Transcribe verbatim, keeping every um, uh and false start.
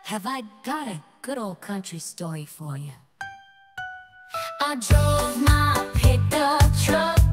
have I got a good old country story for you. I drove my pickup truck